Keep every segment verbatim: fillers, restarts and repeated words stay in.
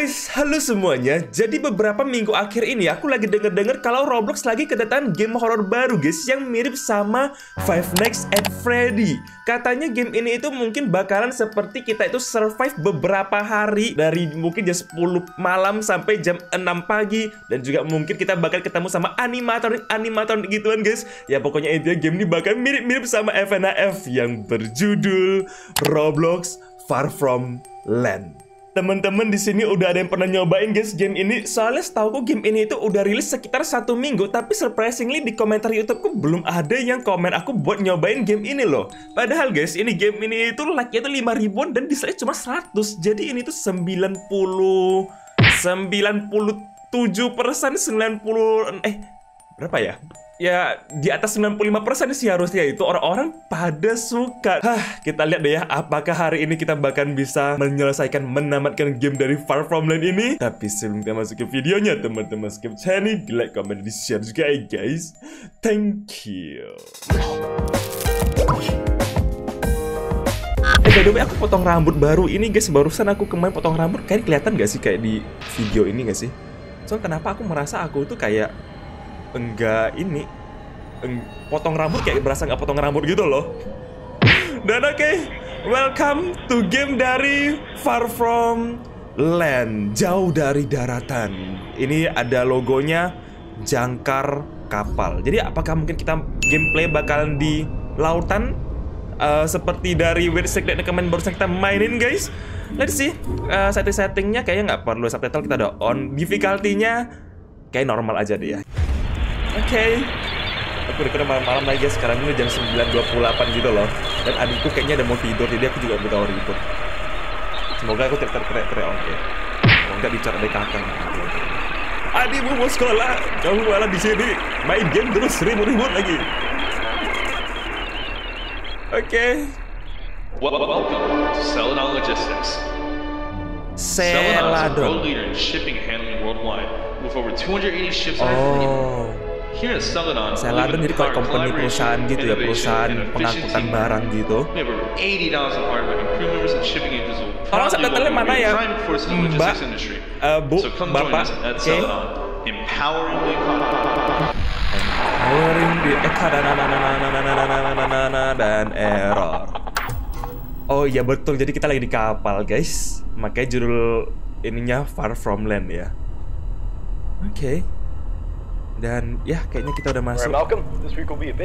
guys, halo semuanya. Jadi beberapa minggu akhir ini aku lagi denger-denger kalau Roblox lagi kedatangan game horror baru guys, yang mirip sama Five Nights at Freddy. Katanya game ini itu mungkin bakalan seperti kita itu survive beberapa hari, dari mungkin jam sepuluh malam sampai jam enam pagi. Dan juga mungkin kita bakal ketemu sama animator-animator gituan guys. Ya pokoknya intinya game ini bakal mirip-mirip sama F N F yang berjudul Roblox Far From Land. Teman-teman di sini udah ada yang pernah nyobain guys game ini. Soalnya setahu game ini itu udah rilis sekitar satu minggu, tapi surprisingly di komentar YouTubeku belum ada yang komen aku buat nyobain game ini loh. Padahal guys, ini game ini itu like-nya itu lima ribuan dan dislike cuma seratus. Jadi ini tuh sembilan puluh sembilan puluh tujuh persen, sembilan puluh eh berapa ya? Ya di atas sembilan puluh lima persen sih harusnya, itu orang-orang pada suka. Hah, kita lihat deh ya apakah hari ini kita bakal bisa menyelesaikan, menamatkan game dari Far From Land ini. Tapi sebelum kita masuk ke videonya, teman-teman skip channel, di like, comment, di share juga ya guys. Thank you. Eh by the way, aku potong rambut baru ini guys. Barusan aku kemarin potong rambut. Kayaknya kelihatan gak sih kayak di video ini gak sih? Soalnya kenapa aku merasa aku tuh kayak enggak ini eng, potong rambut kayak berasa nggak potong rambut gitu loh. Dan oke, okay, welcome to game dari Far From Land, jauh dari daratan. Ini ada logonya jangkar kapal. Jadi apakah mungkin kita gameplay bakalan di lautan uh, seperti dari Weird Secret Recommend barusan kita mainin guys? Let's see. uh, setting-settingnya kayaknya nggak perlu subtitle, kita ada on. Difficulty-nya kayak normal aja deh ya. Oke, okay. Aku udah malam-malam lagi ya, sekarang ini jam sembilan dua puluh delapan gitu loh. Dan adikku kayaknya udah mau tidur, jadi aku juga udah ribut. Semoga aku tidak teriak-teriak, oke okay. Kalau nggak dicat dari kakak gitu. Adikmu mau sekolah, kamu malah di sini main game terus ribut-ribut lagi. Oke okay. Welcome to Celadon Logistics. Celadon is a world leader in shipping and handling worldwide, with over two hundred eighty ships on oh. fleet. Here at Celadon, Celadon jadi kayak company perusahaan gitu ya, perusahaan pengangkutan barang gitu. We have over eighty thousand hardware and crew members and shipping agents will orang subtitlenya mana ya? Mbak, uh, Bu, so come Bapak, join us at okay. Celadon, empowering the empowering the dan error. Oh iya betul, jadi kita lagi di kapal guys. Makanya judul ininya Far From Land ya. Oke. Okay. Dan ya kayaknya kita udah masuk. This week will be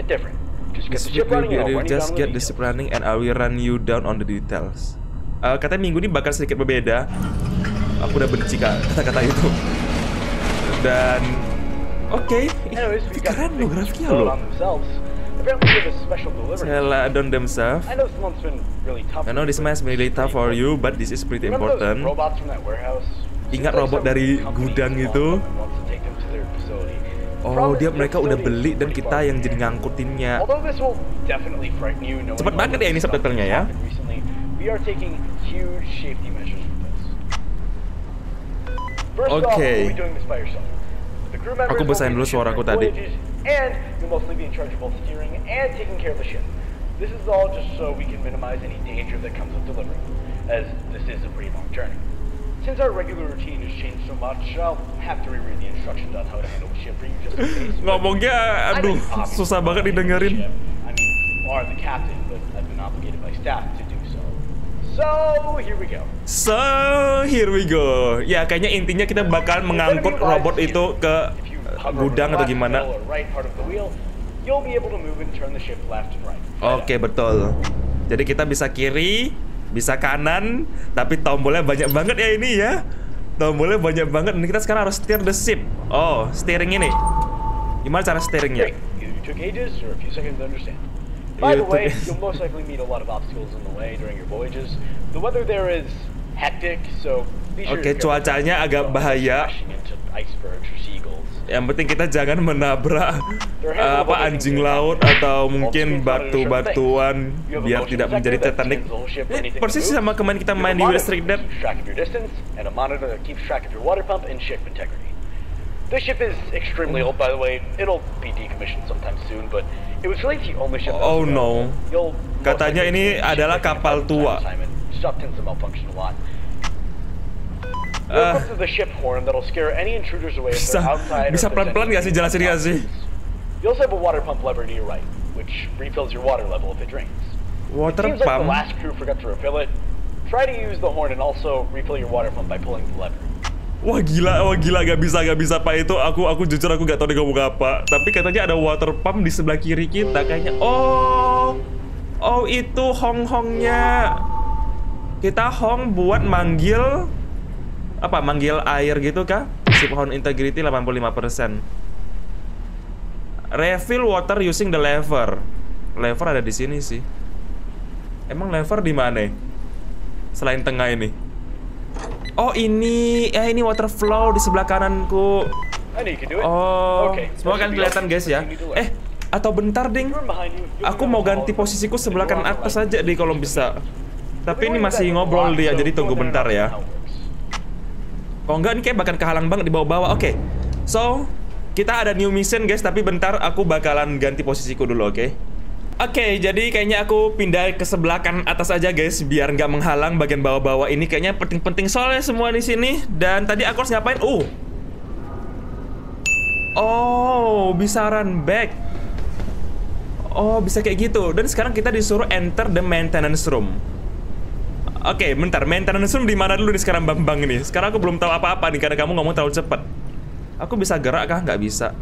just get the ship running and I will run you down on the details. Uh, katanya minggu ini bakal sedikit berbeda. Aku udah benci kata-kata itu. Dan oke, okay. Keren loh grafiknya loh. Celadon themselves. I know this has been really tough for you, but this is pretty important. Ingat robot dari gudang itu? Oh, dia mereka udah beli dan kita yang jadi ngangkutinnya. Cepet banget ya ini subtitlenya ya. Oke. Okay. Aku besain dulu suaraku tadi. And you'll mostly be in charge of both steering and taking care of the ship. This is all just so we can minimize any danger that comes with delivering, as this is a pretty long journey. Since our regular routine has changed so much, I'll have to reread the instructions on how to handle the ship for you just in case. Ngomongnya, aduh, susah banget didengerin. I mean, you are the captain, but I've been obligated by staff to do so. So, here we go. So, here we go. Ya, kayaknya intinya kita bakal mengangkut robot itu ke gudang atau gimana? Oke, betul. Jadi kita bisa kiri, bisa kanan, tapi tombolnya banyak banget ya ini ya. Tombolnya banyak banget. Dan kita sekarang harus steer the ship. Oh, steering ini. Gimana cara steeringnya? By the way, you'll most likely meet a lot of obstacles in the way during your voyages. The weather there is hectic, so be sure. Oke, cuacanya agak bahaya. Yang penting kita jangan menabrak uh, apa anjing laut atau mungkin batu-batuan biar tidak menjadi Titanic. Ini persis sama kemarin kita main di Weird Secret. This ship is extremely old, by the way. It'll be decommissioned sometime soon, but it was really the only ship. Oh no. Katanya ini adalah kapal tua. We're equipped with a ship horn that'll scare any intruders away if Bisa, they're outside. bisa pelan-pelan nggak sih jelasin nggak sih? You also have a water pump lever to your right, which refills your water level if it drains. Water It seems like pump. the last crew forgot to refill it. Try to use the horn and also refill your water pump by pulling the lever. Wah gila, wah gila, gak bisa, gak bisa Pak itu. Aku, aku jujur aku gak tahu dia ngomong apa. Tapi katanya ada water pump di sebelah kiri kita kayaknya. Oh, oh itu hong-hongnya. Kita hong buat manggil apa? Manggil air gitu kah? Ship horn integrity delapan puluh lima persen. Refill water using the lever. Lever ada di sini sih. Emang lever di mana? Selain tengah ini. Oh ini, ya ini water flow di sebelah kananku. Oh, semua kan kelihatan guys ya. Eh, atau bentar ding. Aku mau ganti posisiku sebelah kanan atas aja deh kalau bisa. Tapi ini masih ngobrol dia, jadi tunggu bentar ya. Kalau enggak ini kayak bakal kehalang banget di bawah-bawah. Oke, okay. So kita ada new mission guys, tapi bentar aku bakalan ganti posisiku dulu, oke? Okay? Oke, okay, jadi kayaknya aku pindah ke sebelah kanan atas aja guys, biar nggak menghalang bagian bawah-bawah ini. Kayaknya penting-penting soalnya semua di sini. Dan tadi aku harus ngapain? Uh, oh, bisa run back. Oh, bisa kayak gitu. Dan sekarang kita disuruh enter the maintenance room. Oke, okay, bentar. Maintenance room di mana dulu nih sekarang Bambang ini? Sekarang aku belum tahu apa-apa nih karena kamu ngomong terlalu cepat. Aku bisa gerak kah? Nggak bisa.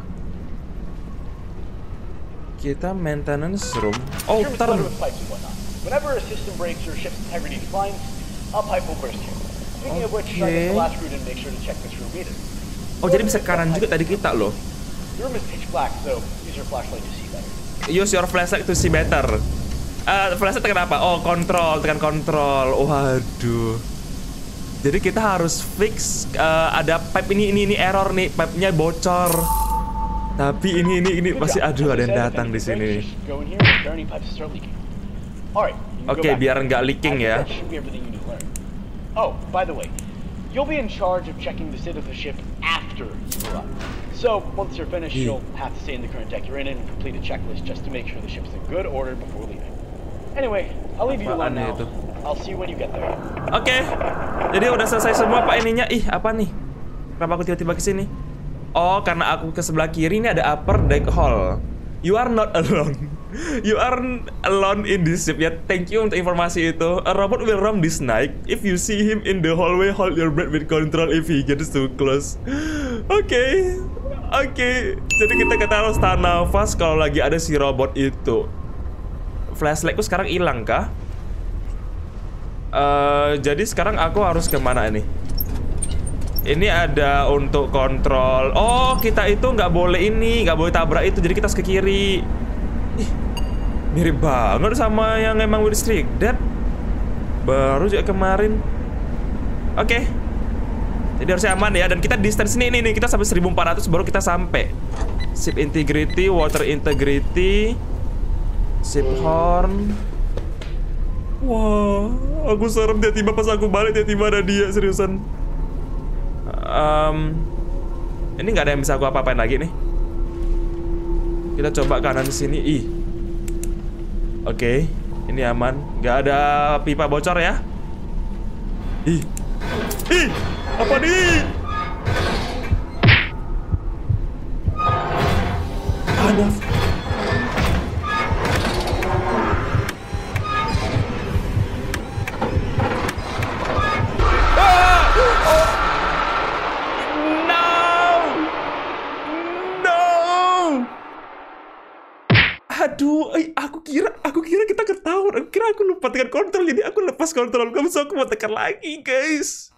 Kita maintenance room. Oh, turn. Whenever a system breaks or ship's integrity declines, a pipe will burst here. Speaking of which, I guess the last crew didn't make sure to check this room either. Oh, jadi bisa kanan juga tadi kita loh. The room is pitch black, so use your flashlight to see better. Use your flashlight to see better. Uh, flashlight tekan apa? Oh, kontrol, tekan kontrol. Waduh. Jadi kita harus fix uh, ada pipe ini ini ini error nih, pipe-nya bocor. Tapi ini ini ini masih aduh ada yang datang di sini. Oke, okay, biar nggak leaking ya. Oh, by the way, you'll be in charge of checking the state of the ship after you arrive. So once you're finished, you'll have to stay in the current deck you're in and complete a checklist just to make sure the ship's in good order before leaving. Anyway, I'll leave you alone now. I'll see you when you get there. Oke, okay. Jadi udah selesai semua pak ininya. Ih, apa nih? Kenapa aku tiba-tiba ke sini? Oh, karena aku ke sebelah kiri ini ada upper deck hall. You are not alone. You are alone in this ship. Ya, thank you untuk informasi itu. A robot will roam this night. If you see him in the hallway, hold your breath with control if he gets too close. Oke, okay. Oke. Okay. Jadi kita kata harus tahan nafas kalau lagi ada si robot itu. Flashlightku sekarang hilang kah? Uh, jadi sekarang aku harus kemana ini? Ini ada untuk kontrol. Oh, kita itu nggak boleh ini, nggak boleh tabrak itu. Jadi kita harus ke kiri. Ih, mirip banget sama yang emang with Streak Dead. Baru juga kemarin. Oke. Okay. Jadi harusnya aman ya. Dan kita distance ini, ini, ini. Kita sampai seribu empat ratus baru kita sampai. Ship integrity, water integrity, ship horn. Wah, aku serem tiba-tiba pas aku balik tiba-tiba ada dia, seriusan. Um, ini nggak ada yang bisa aku apa-apain lagi nih. Kita coba kanan sini. Ih, oke, okay. Ini aman. Nggak ada pipa bocor ya. Ih, ih, apa nih? Ada. Aduh, eh, aku kira, aku kira kita ketahuan. Aku kira aku lupa tekan kontrol, jadi aku lepas kontrol kamu, so aku mau tekan lagi, guys.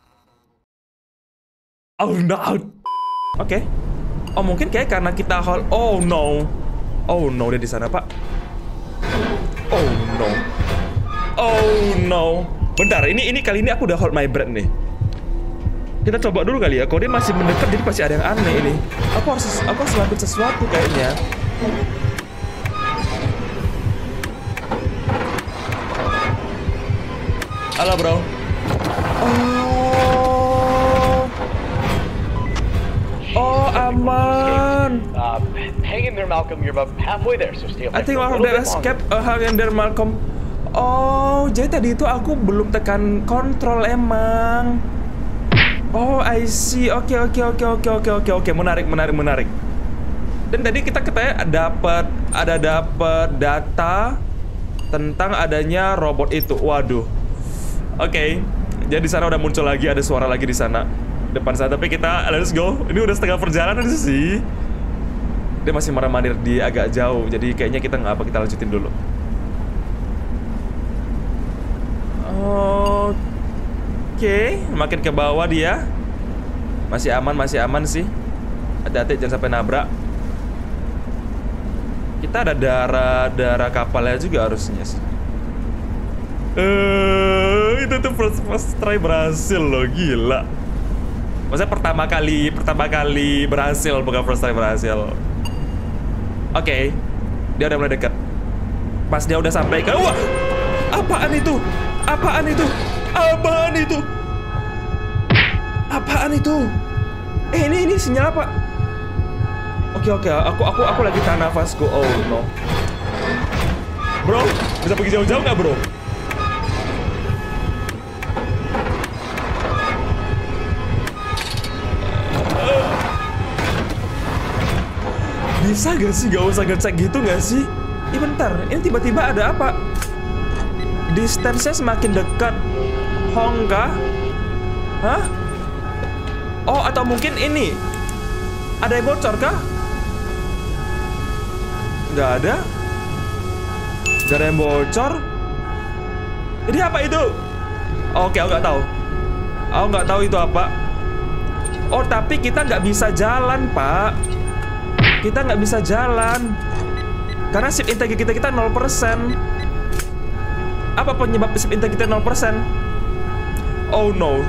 Oh no. Oke. Okay. Oh mungkin kayak karena kita hold. Oh no. Oh no, dia di sana pak. Oh no. Oh no. Bentar, ini ini kali ini aku udah hold my breath nih. Kita coba dulu kali ya. Kalau dia masih mendekat, jadi pasti ada yang aneh ini. Aku harus, aku harus lakukan sesuatu kayaknya. Halo bro. Oh, oh aman. Uh, hang in there, Malcolm. You're about halfway there, so stay up. I think one of the escape. Uh, hang in there, Malcolm. Oh, jadi tadi itu aku belum tekan kontrol emang. Oh, I see. Oke, oke, oke, oke, oke, oke, oke. Menarik, menarik, menarik. Dan tadi kita katanya dapat ada dapat data tentang adanya robot itu. Waduh. Oke. Okay. Jadi di sana udah muncul lagi, ada suara lagi di sana. Depan sana, tapi kita let's go. Ini udah setengah perjalanan sih. Dia masih marah-marah di agak jauh. Jadi kayaknya kita nggak apa, kita lanjutin dulu. Oke. Okay. Makin ke bawah dia. Masih aman, masih aman sih. Hati-hati jangan sampai nabrak. Kita ada darah darah kapalnya juga harusnya sih. Eh, itu tuh first, first try berhasil loh, gila. Maksudnya pertama kali, pertama kali berhasil, bukan first try berhasil. Oke, okay. Dia udah mulai dekat. Pas dia udah sampai ke, wah, apaan itu? Apaan itu? Apaan itu? Apaan itu? Eh, ini ini sinyal apa? Oke oke, aku aku aku lagi tahan nafasku. Oh no. Bro, bisa pergi jauh-jauh nggak bro? Bisa gak sih gak usah ngecek gitu gak sih? Ih bentar, ini tiba-tiba ada apa? Distance-nya semakin dekat. Hong kah? Hah? Oh atau mungkin ini ada yang bocor kah? Gak ada. Gak ada yang bocor. Ini apa itu? Oke, aku nggak tahu. Aku nggak tahu itu apa. Oh, tapi kita nggak bisa jalan, Pak. Kita nggak bisa jalan karena ship integrity kita nol persen. Apa penyebab ship integrity nol persen? Oh no.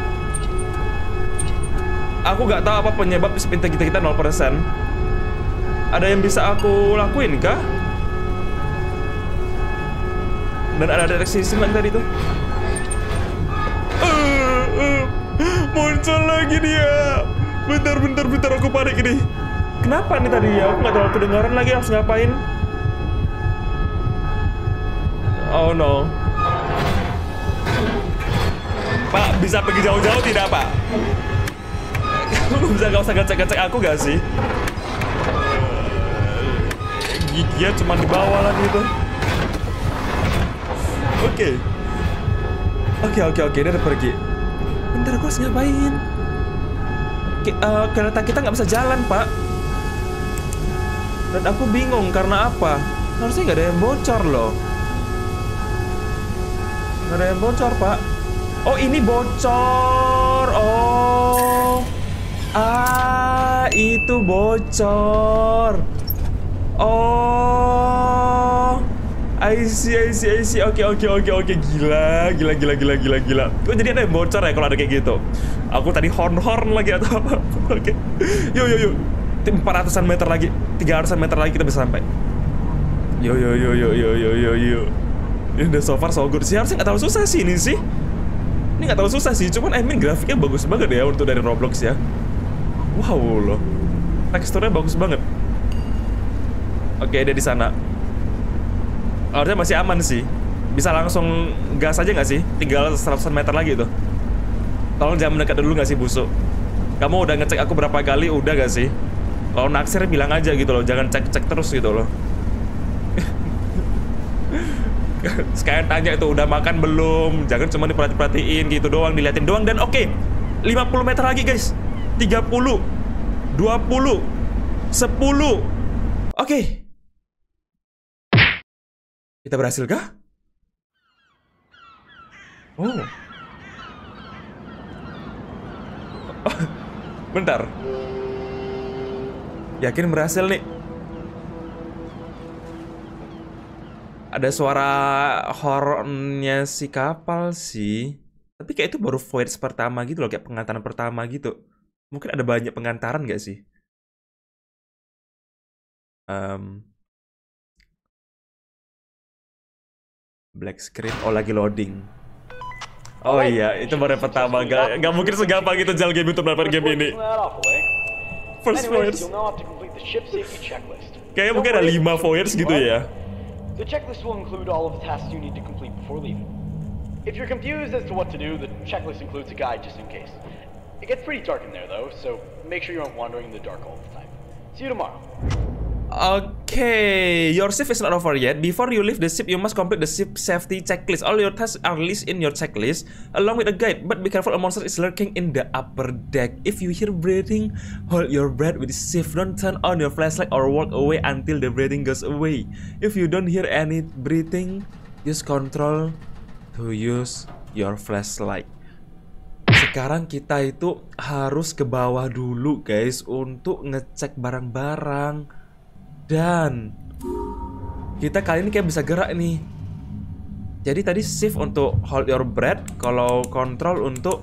Aku nggak tahu apa penyebab ship integrity kita nol persen. Ada yang bisa aku lakuin kah? Dan ada deteksi simak tadi tuh. Uh, uh, muncul lagi dia. Bentar, bentar, bentar, aku panik ini. Kenapa nih tadi ya? Aku nggak terlalu kedengaran lagi, harus ngapain? Oh no. Pak, bisa pergi jauh-jauh tidak, Pak? Kamu bisa nggak usah ngecek-ngecek aku gak sih? Giginya cuma di bawah lagi tuh. Oke. Oke, oke, oke, dia udah pergi. Bentar, aku harus ngapain? K uh, kereta kita nggak bisa jalan, Pak. Dan aku bingung karena apa? Harusnya nggak ada yang bocor loh. Nggak ada yang bocor, Pak. Oh, ini bocor. Oh. Ah, itu bocor. Oh. I see, I see, I see. Oke, oke, oke, oke. Gila, gila, gila, gila, gila, gila. Kok jadi ada yang bocor ya kalau ada kayak gitu? Aku tadi horn-horn lagi atau apa? Oke. Yuk, yuk, yuk. empat ratusan meter lagi, tiga ratusan meter lagi kita bisa sampai. Yo yo yo yo yo yo yo yo. Ini udah so far so good sih. Harusnya nggak terlalu susah sih ini sih. Ini nggak terlalu susah sih. Cuman I mean grafiknya bagus banget ya untuk dari Roblox ya. Wow loh. Teksturnya bagus banget. Oke, dia di sana. Harusnya masih aman sih. Bisa langsung gas aja nggak sih? Tinggal seratusan meter lagi tuh. Tolong jangan mendekat dulu nggak sih busuk. Kamu udah ngecek aku berapa kali? Udah gak sih? Kalau naksir bilang aja gitu loh, jangan cek-cek terus gitu loh. Sekalian tanya itu udah makan belum? Jangan cuma diperhati-perhatiin gitu doang, diliatin doang. Dan oke, okay, lima puluh meter lagi guys. tiga puluh, dua puluh, sepuluh. Oke. Okay. Kita berhasil kah? Oh. Bentar. Yakin berhasil nih. Ada suara hornnya si kapal sih. Tapi kayak itu baru voyage pertama gitu loh. Kayak pengantaran pertama gitu. Mungkin ada banyak pengantaran gak sih? Um, black screen. Oh lagi loading. Oh iya, itu baru pertama. Gak, gak mungkin segampang itu jalan game untuk melakukan game ini. First voyage. Kayaknya mungkin ada lima voyage gitu ya. The checklist will include all of the tasks you need to complete before leaving. If you're confused as to what to do, the checklist includes a guide just in case. It gets pretty dark in there though, so make sure you aren't wandering in the dark all the time. See you tomorrow. Okay, your shift is not over yet. Before you leave the ship, you must complete the ship safety checklist. All your tasks are listed in your checklist, along with a guide. But be careful, a monster is lurking in the upper deck. If you hear breathing, hold your breath with the shift. Don't turn on your flashlight or walk away until the breathing goes away. If you don't hear any breathing, use control to use your flashlight. Sekarang kita itu harus ke bawah dulu, guys, untuk ngecek barang-barang. Dan kita kali ini kayak bisa gerak nih. Jadi tadi shift untuk hold your breath, kalau control untuk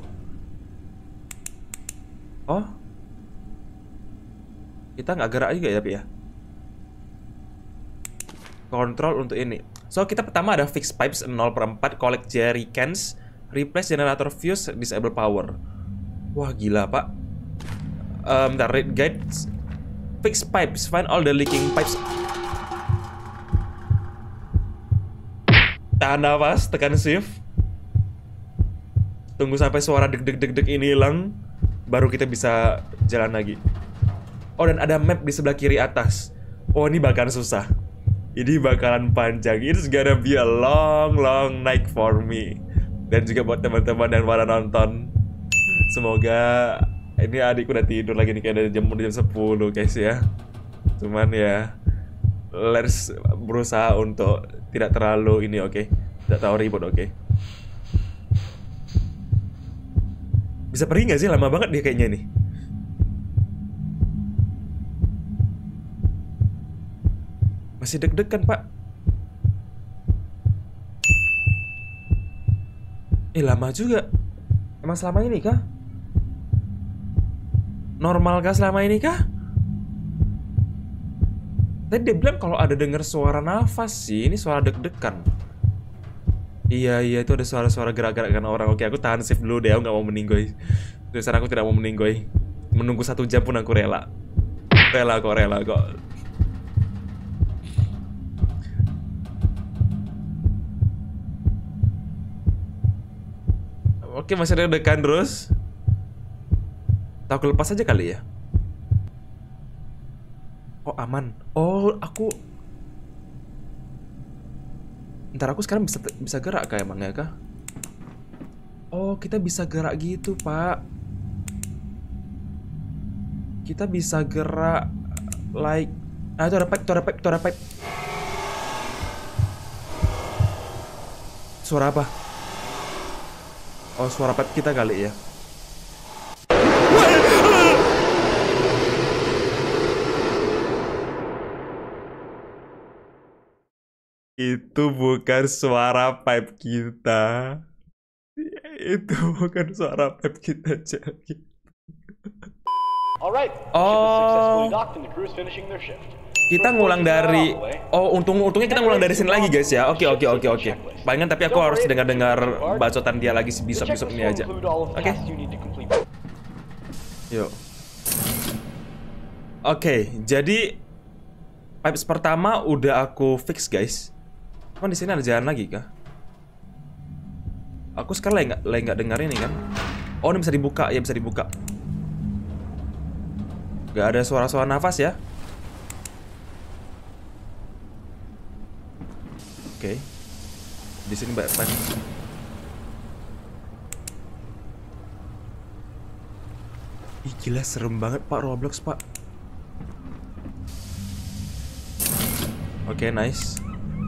oh, kita nggak gerak juga ya, Pi ya. Control untuk ini. So kita pertama ada fix pipes nol per empat, collect jerry cans, replace generator fuse, disable power. Wah gila pak. Um, the read guides. Fix pipes, find all the leaking pipes. Tahan nafas, tekan shift. Tunggu sampai suara deg-deg-deg-deg ini hilang, baru kita bisa jalan lagi. Oh, dan ada map di sebelah kiri atas. Oh, ini bakalan susah. Ini bakalan panjang. It's gonna be a long, long night for me. Dan juga buat teman-teman dan para nonton. Semoga ini adikku udah tidur lagi nih, kayak ada jam jam sepuluh guys ya. Cuman ya let's berusaha untuk tidak terlalu ini, oke okay? Tidak terlalu ribut, oke okay? Bisa pergi nggak sih? Lama banget dia kayaknya nih. Masih deg-degan pak. Eh lama juga. Emang selama ini kah? Normal kah selama ini kah? Tadi dia bilang kalau ada dengar suara nafas sih. Ini suara deg-degan. Iya iya itu ada suara-suara gerak-gerakan orang. Oke aku tahan shift dulu deh. Aku gak mau meninggoy. Terus aku tidak mau meninggoy. Menunggu satu jam pun aku rela. Rela kok, rela kok. Oke masih deg-degan terus. Tahu lepas aja kali ya. Oh aman. Oh aku. Ntar aku sekarang bisa bisa gerak kayak emang ya kah? Oh kita bisa gerak gitu pak. Kita bisa gerak like. Ah itu ada pipe, itu ada pipe, itu ada pipe. Suara apa? Oh suara pipe kita kali ya. Itu bukan suara pipe kita. Itu bukan suara pipe kita, jadi. Alright, Oh. Kita ngulang dari. Oh, untung untungnya kita ngulang dari sini lagi, guys ya. Oke, oke, oke, oke. Palingan tapi aku harus dengar-dengar bacotan dia lagi sebisok-bisok ini aja. Oke. Yuk. Oke, jadi pipes pertama udah aku fix, guys. Cuman di sini ada jalan lagi kah? Aku sekarang lagi nggak lagi nggak dengar ini kan? Oh ini bisa dibuka, ya bisa dibuka. Gak ada suara-suara nafas ya? Oke. Di sini banyak pipe. Ih gila serem banget pak Roblox pak. Oke nice.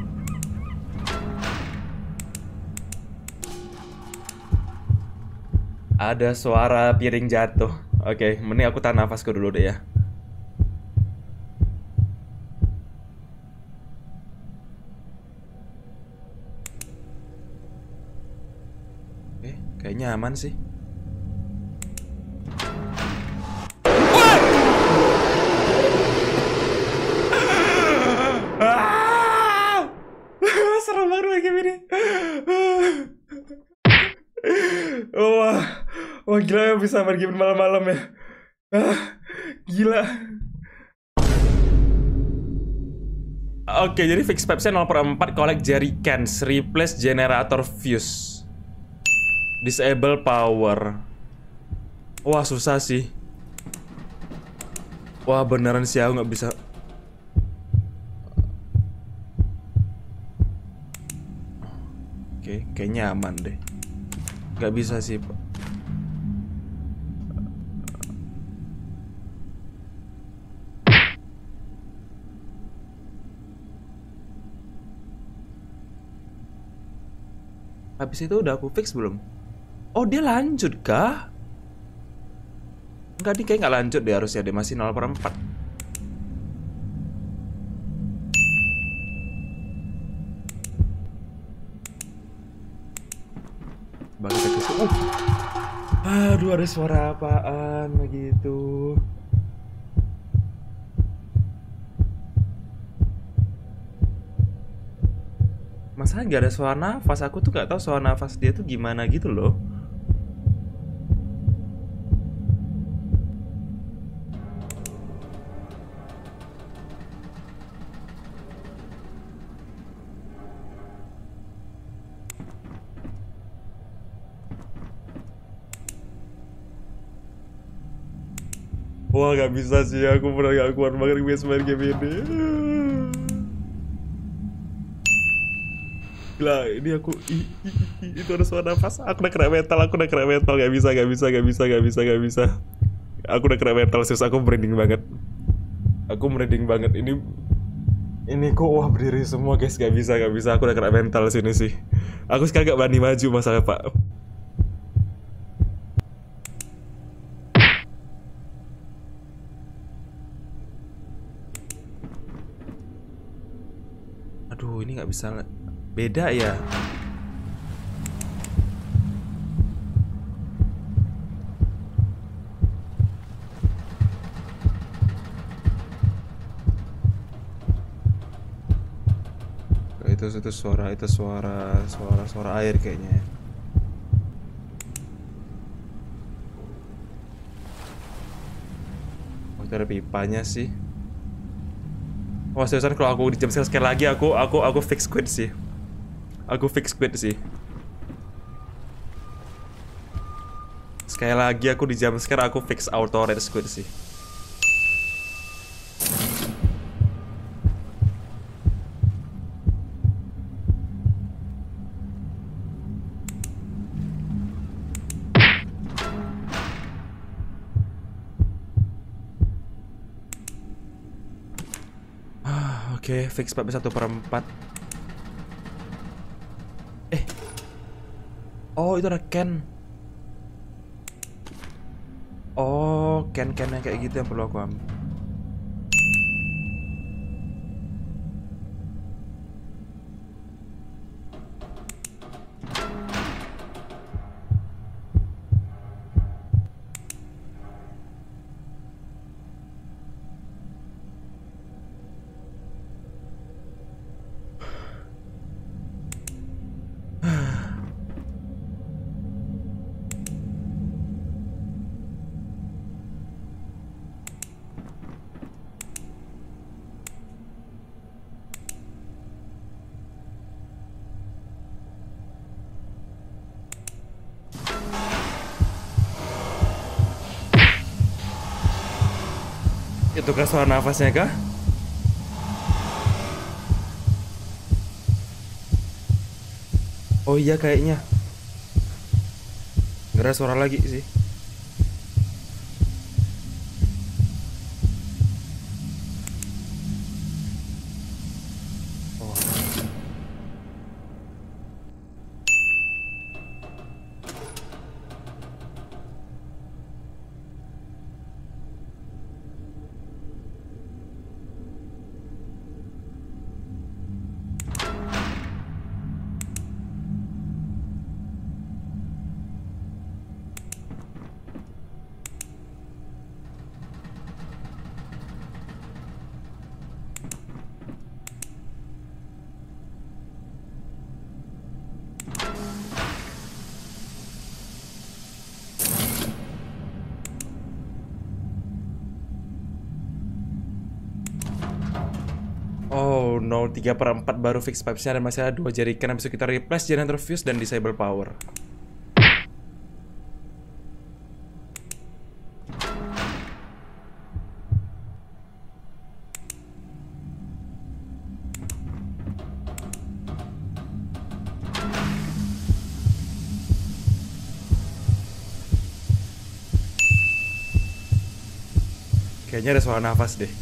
Ada suara piring jatuh. Oke, mending aku tahan nafasku dulu deh ya. Oke, kayaknya aman sih. Serem banget lagi ini. Wah, wah gila ya bisa main game malam-malam ya. Ah, gila. Oke, jadi fix pipes-nya nol per empat, collect jerry cans, replace generator fuse, disable power. Wah susah sih. Wah beneran sih aku nggak bisa. Oke, kayaknya aman deh. Nggak bisa sih Pak. Habis itu udah aku fix belum? Oh dia lanjut kah? Enggak, dia kayak nggak lanjut deh harusnya, dia masih nol per empat. Bagi ke situ. Uh. Aduh ada suara apaan begitu? Masalah nggak ada suara nafas, aku tuh nggak tahu suara nafas dia tuh gimana gitu loh. Wah nggak bisa sih, aku pernah nggak kuat banget biasa main game ini. Gila, ini aku i, i, i, itu ada suara nafas. Aku udah kena mental, aku udah kena mental. Gak bisa, gak bisa, gak bisa, gak bisa, gak bisa. Aku udah kena mental, serius aku merinding banget. Aku merinding banget. Ini ini kok wah berdiri semua guys, gak bisa, gak bisa. Aku udah kena mental sini sih. Aku sekarang gak berani maju masalah Pak. Aduh, ini gak bisa. Beda ya. Itu itu suara itu suara suara suara air kayaknya. Oh, itu ada pipanya sih. Wah, seriusan kalau aku di jam sekali lagi aku aku aku fix quit sih. Aku fix quit sih. Sekali lagi aku di jam sekarang aku fix auto red squid sih. Ah, oke, okay, fix empat satu per empat. Eh. Oh, itu ada can. Oh, can-can yang kayak gitu yang perlu aku ambil. Itu kah suara nafasnya kah? Oh iya kayaknya. Nggak ada suara lagi sih. Oh no, tiga per empat baru fix pipesnya dan masih ada dua jerikan. Habis itu kita replace generator fuse dan disable power. Kayaknya ada suara nafas deh.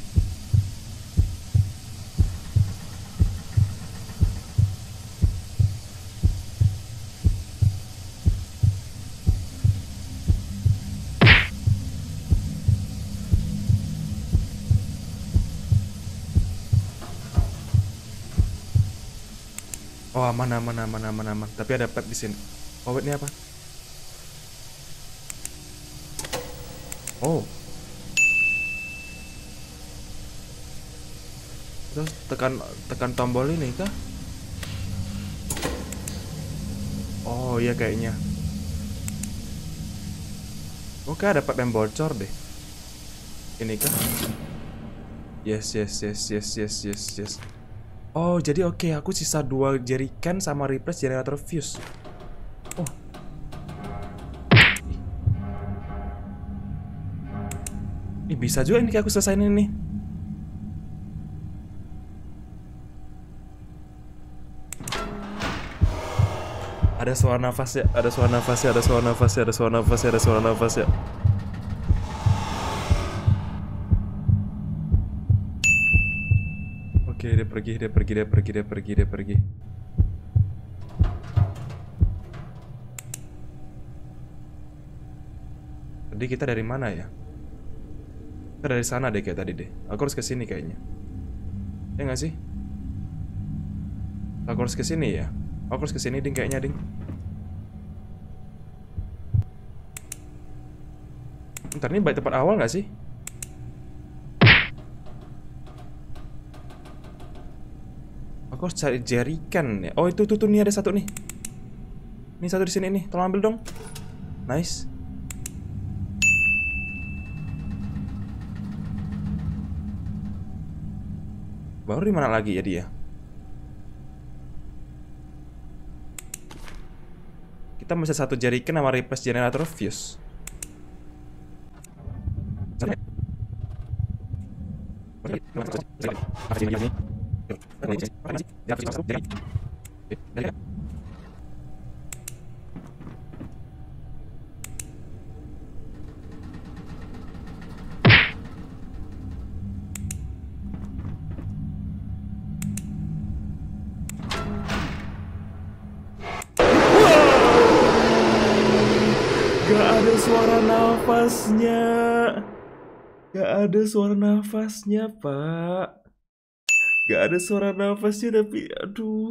Oh, aman, aman, aman, aman, aman. Tapi ada pet di sini. Oh, wait, ini apa? Oh. Terus tekan tekan tombol ini kah? Oh, iya kayaknya. Oke, ada pet yang bocor deh. Ini kah? Yes, yes, yes, yes, yes, yes, yes. Oh, jadi oke, okay, aku sisa dua jerrycan sama replace generator fuse. Oh. Ini bisa juga ini kayak aku selesain ini. Ada suara nafas ya, ada suara nafas ya, ada suara nafas ya, ada suara nafas ya, ada suara nafas ya. Oke, dia pergi, dia pergi, dia pergi, dia pergi, dia pergi. Tadi kita dari mana ya? Kita dari sana deh kayak tadi deh. Aku harus ke sini kayaknya. Ya nggak sih? Aku harus ke sini ya. Aku harus ke sini ding kayaknya ding. Ntar ini balik tempat awal nggak sih? Aku harus cari jerrycan ya. Oh itu tuh tuh nih ada satu nih. Ini satu di sini nih. Tolong ambil dong. Nice. Baru di mana lagi ya dia? Kita masih satu jerrycan sama replace generator fuse. Gak ada suara nafasnya. Gak ada suara nafasnya, Pak. Gak ada suara nafasnya, tapi aduh.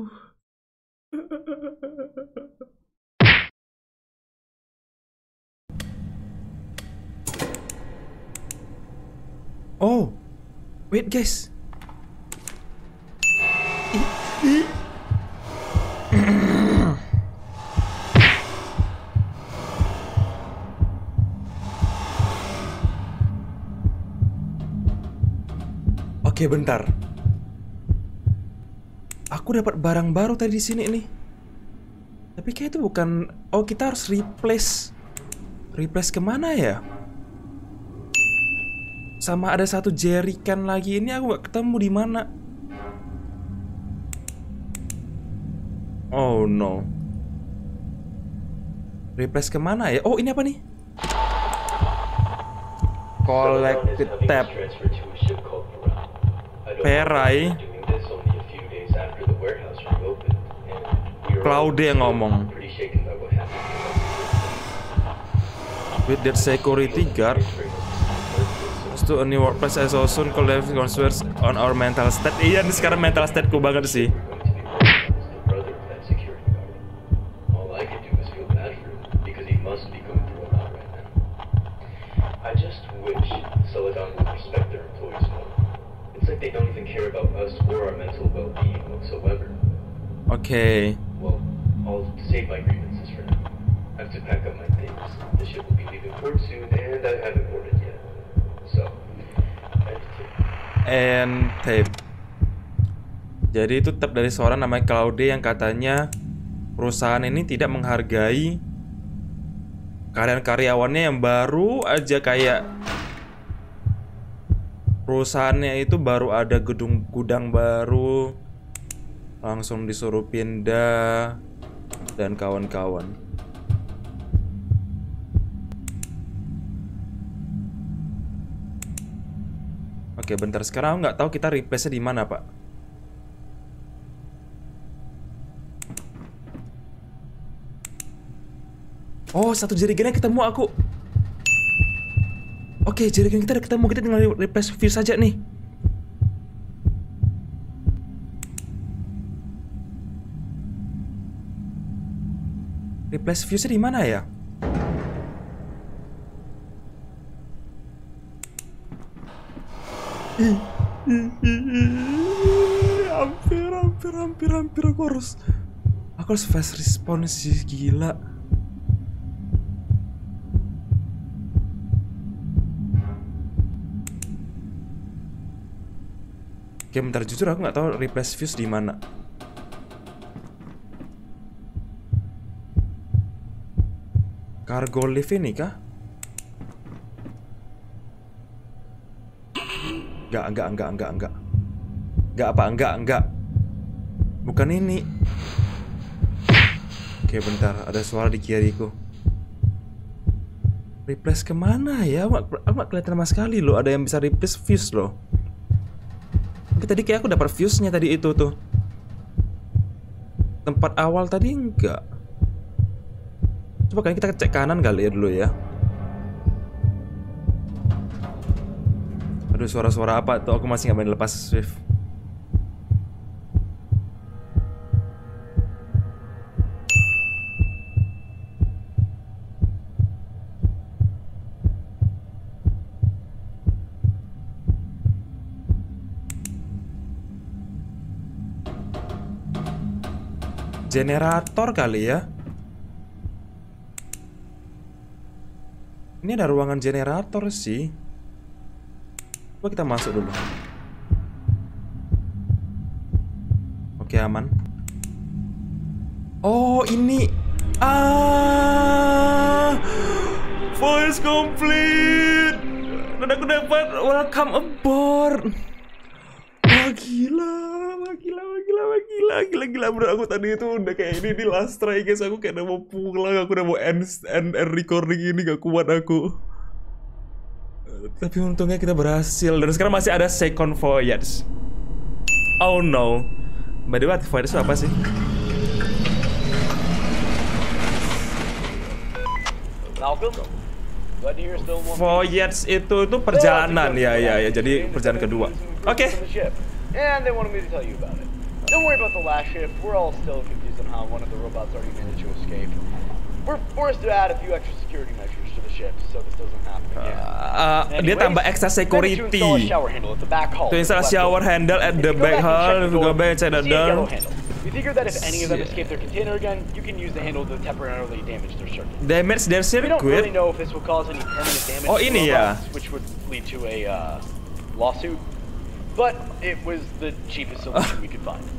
Oh, wait guys. Oke, bentar. Aku dapat barang baru tadi di sini nih. Tapi kayak itu bukan. Oh, kita harus replace. Replace kemana ya? Sama ada satu jerrycan lagi ini aku gak ketemu di mana. Oh no. Replace kemana ya? Oh ini apa nih? Collect the tab. Perai. Claude yang ngomong. With that security guard. To a new workplace I so soon collect concerns on our mental state. Iya, ini sekarang mental stateku banget sih. Okay. Well, I'll save my grievances for now. I have to pack up my things. The ship will be leaving port soon, and I haven't boarded yet. So, and tape. Jadi itu tab dari seorang namanya Claude yang katanya perusahaan ini tidak menghargai karyawan-karyawannya yang baru aja, kayak perusahaannya itu baru ada gedung gudang baru, langsung disuruh pindah dan kawan-kawan. Oke, bentar. Sekarang aku nggak tahu kita replace-nya di mana, Pak. Oh, satu jerigennya ketemu aku. Oke, jerigen kita udah ketemu. Kita tinggal replace fuse saja nih. Replace fuse-nya di mana ya? Hampir, hampir, hampir, hampir aku harus Aku harus fast response sih, gila. Oke, bentar, jujur aku nggak tahu replace fuse di mana. Cargo lift ini kah? Enggak, enggak, enggak, enggak, enggak. Enggak apa, enggak, enggak. Bukan ini. Oke, bentar, ada suara di kiriku. Replace kemana ya? Aku nggak kelihatan sama sekali loh. Ada yang bisa replace fuse loh. Tapi tadi kayak aku dapat fuse-nya tadi itu tuh. Tempat awal tadi enggak. Coba kan kita cek kanan kali ya dulu ya. Aduh, suara-suara apa tuh? Aku masih nggak main lepas Swift. Generator kali ya. Ini ada ruangan generator sih. Coba kita masuk dulu. Oke, aman. Oh, ini. Ah, voice complete. Dan aku dapat welcome aboard. Wah, gila, wah, gila, wah, gila, wah, gila, gila, gila. Bro, aku tadi itu udah kayak ini di last try guys. Aku kayak udah mau pulang. Aku udah mau end, end, end recording ini. Gak kuat aku. Tapi untungnya kita berhasil. Dan sekarang masih ada second voyage. Oh no. By the way, voyage itu apa sih? Malcolm? Glad to hear still more. Voyage itu itu perjalanan ya ya ya. Jadi perjalanan kedua. Oke. Okay. And they wanted me to tell you about it. Don't worry about the last shift. We're all still confused on how one of the robots already managed to escape. We're forced to add a few extra security measures to the ship so this doesn't happen again. Uh, uh, dia tambah extra security. To install a shower handle at the back hall. To install a shower handle at the back hall. Go back inside the door. We figure that if any of them escape their container again, you can use the handle to temporarily damage their circuit. Damage their circuit? We don't really know if this will cause any permanent damage oh, to ini the ya. robots, which would lead to a uh, lawsuit. But it was the cheapest solution we could find.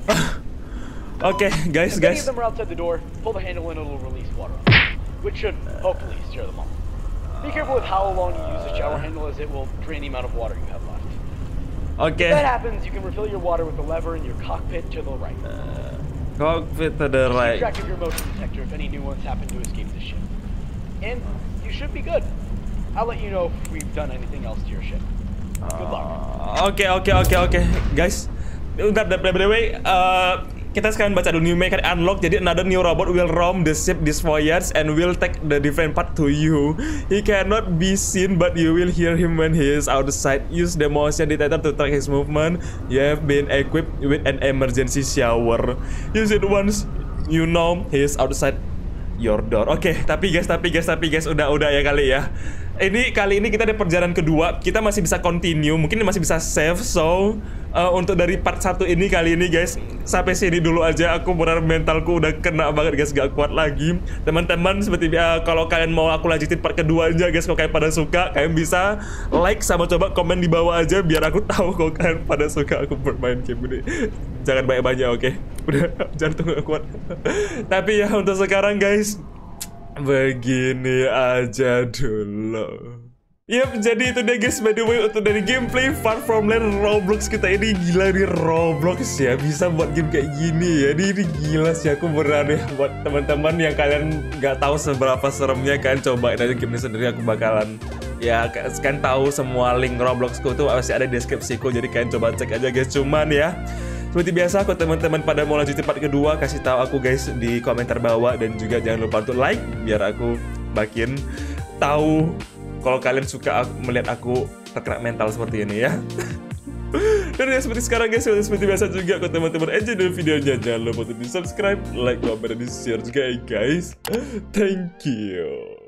Okay, guys, if guys. any of them are outside the door, pull the handle and it'll release water, which should hopefully scare them off. Be careful with how long you use the shower handle, as it will drain the amount of water you have left. Okay. If that happens, you can refill your water with the lever in your cockpit to the right. Uh, cockpit to the right. Keep track of your motion detector if any new ones happen to escape the ship. And you should be good. I'll let you know if we've done anything else to your ship. Good luck. Oke, oke, oke, oke. Guys, by the way, uh, kita sekarang baca dulu new mechanic unlock. Jadi another new robot will roam the ship this voyage and will take the different path to you. He cannot be seen, but you will hear him when he is outside. Use the motion detector to track his movement. You have been equipped with an emergency shower. Use it once you know he is outside your door. Oke, okay, tapi guys, tapi guys, tapi guys, udah, udah ya kali ya. Ini kali ini kita di perjalanan kedua, kita masih bisa continue, mungkin masih bisa save. So uh, untuk dari part satu ini kali ini guys, sampai sini dulu aja. Aku benar mentalku udah kena banget guys, gak kuat lagi. Teman-teman, seperti uh, kalau kalian mau aku lanjutin part kedua aja guys, kalau kalian pada suka, kalian bisa like sama coba komen di bawah aja biar aku tahu kalau kalian pada suka aku bermain game ini. Jangan banyak-banyak, oke? Okay? Udah, jantung gak kuat. Tapi ya untuk sekarang guys, begini aja dulu. Yap, jadi itu deh guys, by the way, untuk dari gameplay Far From Land Roblox kita ini. Gila nih Roblox ya, bisa buat game kayak gini ya. Ini, ini gila sih, aku beneran ya. Buat teman-teman yang kalian nggak tahu seberapa seremnya, kalian cobain aja game ini sendiri. Aku bakalan Ya kan tahu semua link Robloxku tuh masih ada di deskripsiku, jadi kalian coba cek aja guys. Cuman ya seperti biasa, kalau teman-teman pada mau lanjut part kedua, kasih tahu aku guys di komentar bawah, dan juga jangan lupa untuk like biar aku makin tahu kalau kalian suka aku, melihat aku terkena mental seperti ini ya. Dan ya seperti sekarang guys, seperti biasa juga kalau teman-teman enjoy dengan videonya, jangan lupa untuk di subscribe, like, comment, dan di share juga ya guys. Thank you.